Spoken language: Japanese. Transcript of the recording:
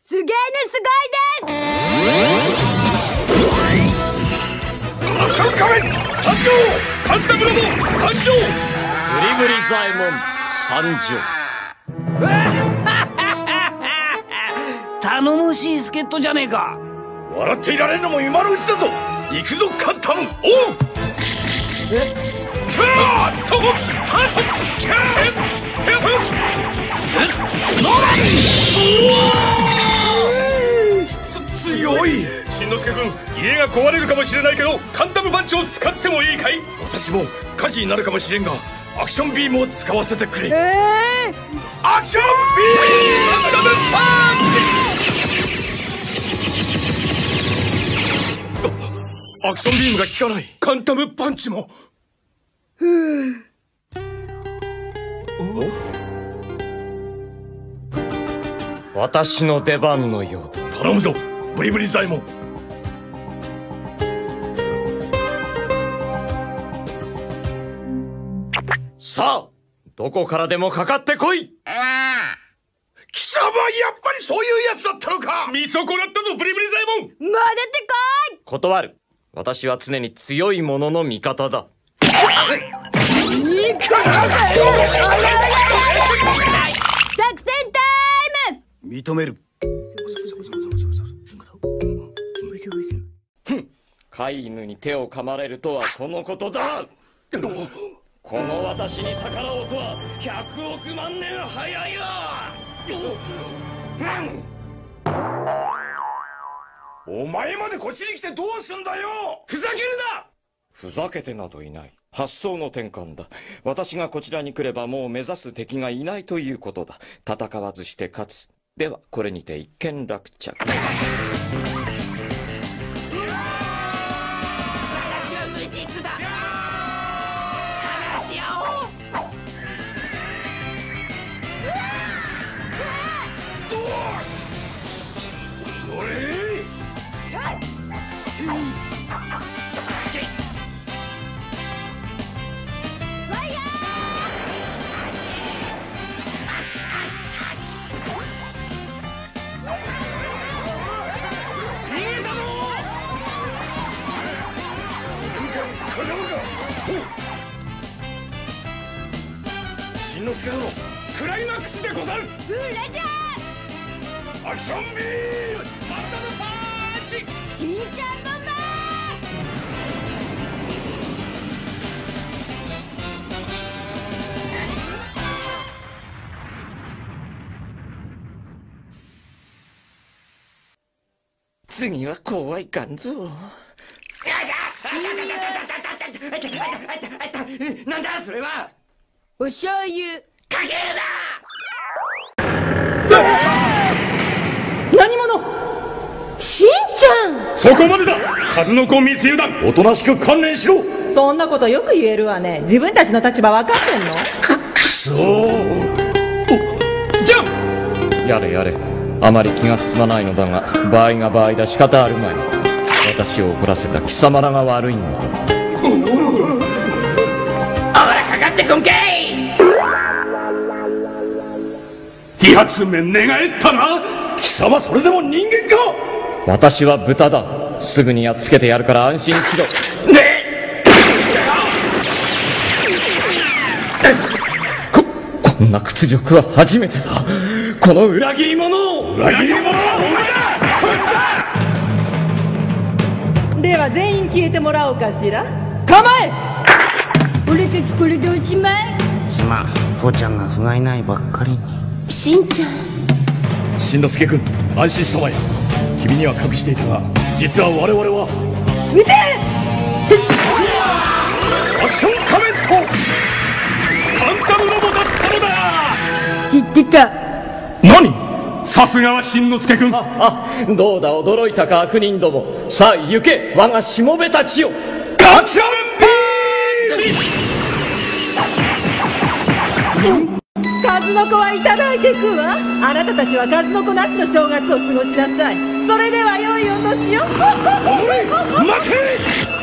すげーね、すごいです。 アクション仮面参上。カンタムロボ参上。ブリブリ左衛門参上。 頼もしい助っ人じゃねえか。 笑っていられるのも今のうちだぞ。行くぞカンタム。おう。キャーとキャー強い。 しんのすけ君、家が壊れるかもしれないけどカンタムパンチを使ってもいいかい？ 私も火事になるかもしれんがアクションビームを使わせてくれ。アクションビームカンタムパンチ。アクションビームが効かない。 カンタムパンチも。 私の出番のようだ。 頼むぞブリブリ左衛門。 さあどこからでもかかってこい。 貴様やっぱりそういうやつだったのか。 見損なったぞブリブリ左衛門。 戻ってこい。 断る。私は常に強い者の味方だ。 作戦タイム。 認める。 飼い犬に手を噛まれるとはこのことだ。この私に逆らおうとは100億万年早いわ。 お前までこっちに来てどうすんだよ。 ふざけるな。ふざけてなどいない。発想の転換だ。私がこちらに来ればもう目指す敵がいないということだ。戦わずして勝つ。ではこれにて一件落着。 私は無実だ。話し合おう。 しんのすけ殿、 クライマックスでござる。 ブラジャアクションビームカンタムパンチ。 ー。しんちゃんボンバー。 次は怖いかんぞ。 なんだそれは。 お醤油。 かけるな。何者。 しんちゃん。 そこまでだ。数の子密輸だ。 おとなしく観念しろ。 そんなことよく言えるわね。自分たちの立場分かってんの？ くそー。 じゃん。 やれやれ。あまり気が進まないのだが、場合が場合だ。仕方あるまい。私を怒らせた貴様らが悪いんだ。 あばらかかってこんけい。 理髪面寝返ったな。 貴様それでも人間か。 私は豚だ。すぐにやっつけてやるから安心しろ。こんな屈辱は初めてだ。この裏切り者を。 裏切り者はお前だ。こいつだ。 では全員消えてもらおうかしら。構え。 俺たちこれでおしまい。 すまん、父ちゃんが不甲斐ないばっかりに。 しんちゃん。 しんのすけ君、安心したまえ。君には隠していたが実は我々は。 撃て。 アクション仮面とカンタムロボだったのだ。 知ってた。 何。 さすがはしんのすけ君。 どうだ驚いたか悪人ども。さあ行け我がしもべたちよ。 アクション数の子はいただいていくわ。あなたたちは数の子なしの正月を過ごしなさい。それでは良いお年を。 待て。